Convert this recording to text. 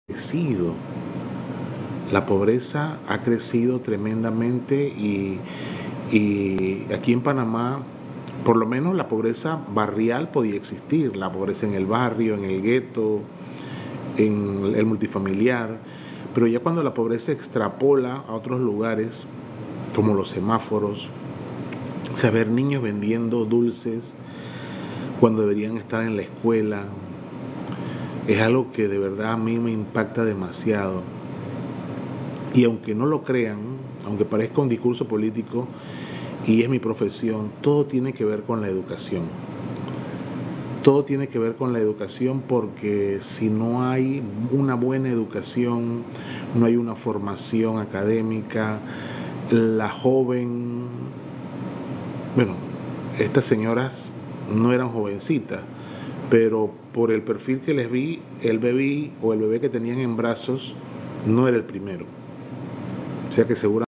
crecido. La pobreza ha crecido tremendamente y aquí en Panamá, por lo menos la pobreza barrial podía existir, la pobreza en el barrio, en el gueto, en el multifamiliar, pero ya cuando la pobreza extrapola a otros lugares, como los semáforos, saber niños vendiendo dulces cuando deberían estar en la escuela, es algo que de verdad a mí me impacta demasiado. Y aunque no lo crean, aunque parezca un discurso político y es mi profesión, todo tiene que ver con la educación. Todo tiene que ver con la educación, porque si no hay una buena educación, no hay una formación académica, la joven, bueno, estas señoras no eran jovencitas, pero por el perfil que les vi, el bebé que tenían en brazos no era el primero. O sea que seguramente